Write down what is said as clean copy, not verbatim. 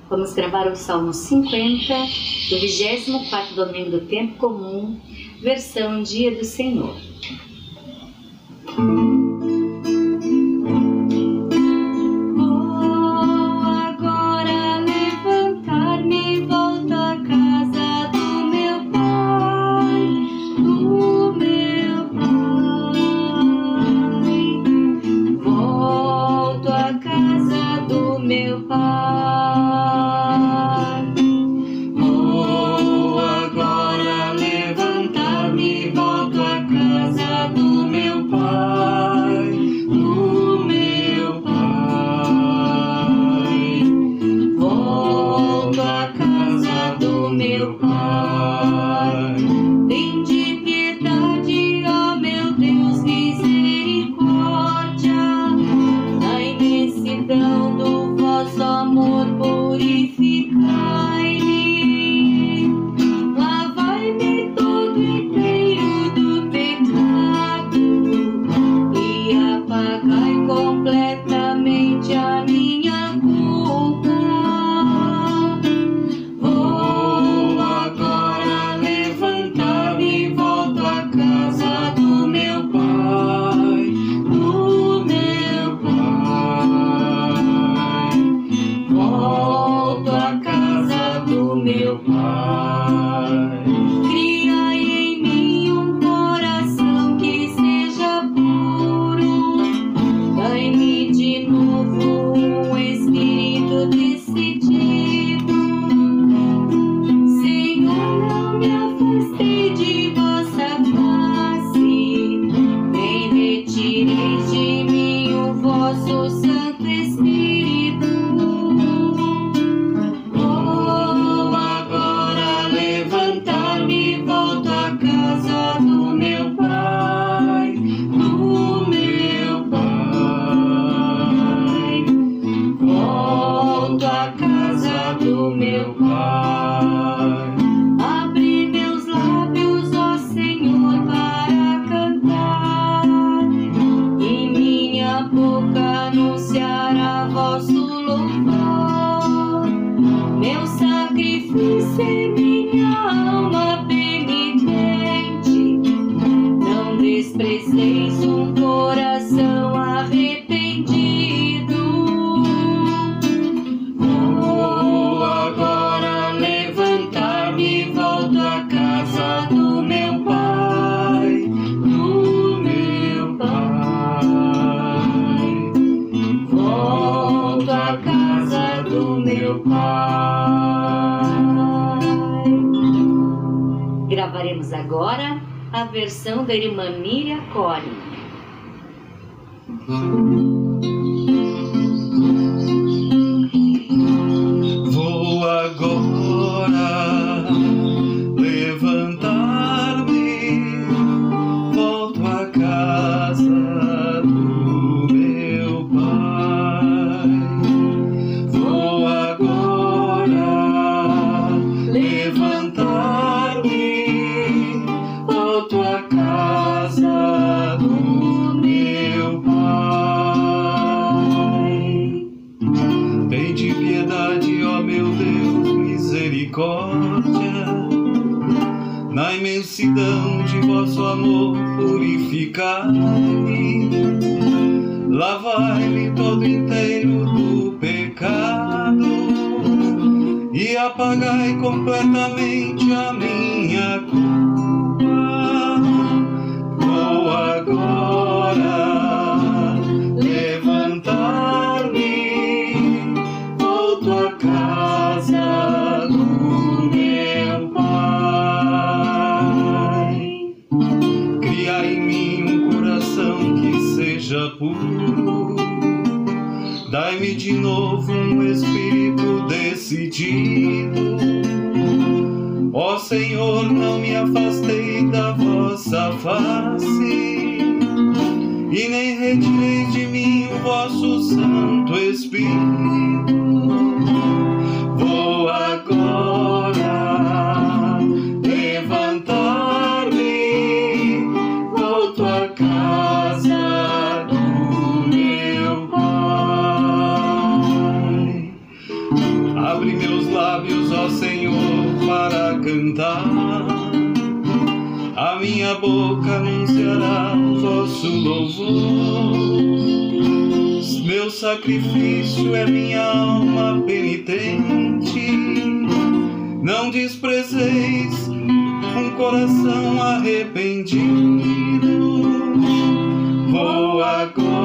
Vamos gravar o Salmo 50, do 24º domingo do Tempo Comum, versão Dia do Senhor. Gravaremos agora a versão da irmã Miriam Core. Vou agora levantar-me, volto à casa do meu Pai. Vou agora levantar-me, volto à casa do meu Pai. Tende piedade, ó meu Deus, misericórdia. Na imensidão de vosso amor, purificai-me. Lavai-me todo inteiro do pecado e apagai completamente a minha culpa. Vou agora levantar-me, volto à casa do meu Pai. Cria em mim um coração que seja puro. Dai-me de novo um espírito decidido. Ó Senhor, não me afastei da vossa face e nem retireis de mim o vosso Santo Espírito. Vou agora levantar-me, volto à casa do meu Pai. Abre meu a minha boca anunciará o vosso louvor. Meu sacrifício é minha alma penitente. Não desprezeis um coração arrependido. Vou agora